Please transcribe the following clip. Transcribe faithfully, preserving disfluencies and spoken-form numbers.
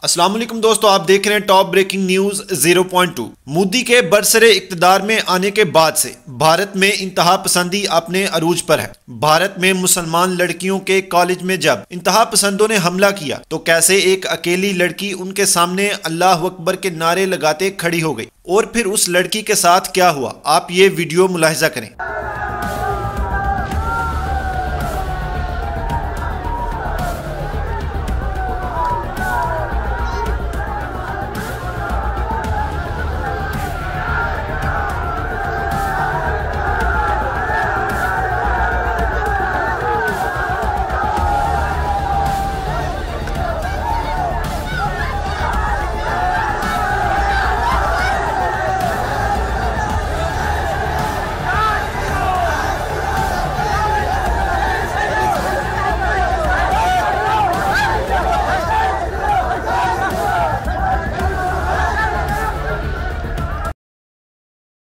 अस्सलाम वालेकुम दोस्तों, आप देख रहे हैं top breaking news zero point two. Modi के बरसरे इक्तदार में आने के बाद से भारत में इंतहा पसंदी अपने अरूज पर है। भारत में मुसलमान लड़कियों के कॉलेज में जब इंतहा पसंदों ने हमला किया तो कैसे एक अकेली लड़की उनके सामने अल्लाह अकबर के नारे लगाते खड़ी हो गई और फिर उस लड़की के साथ क्या हुआ, आप ये वीडियो मुलाहिजा करें।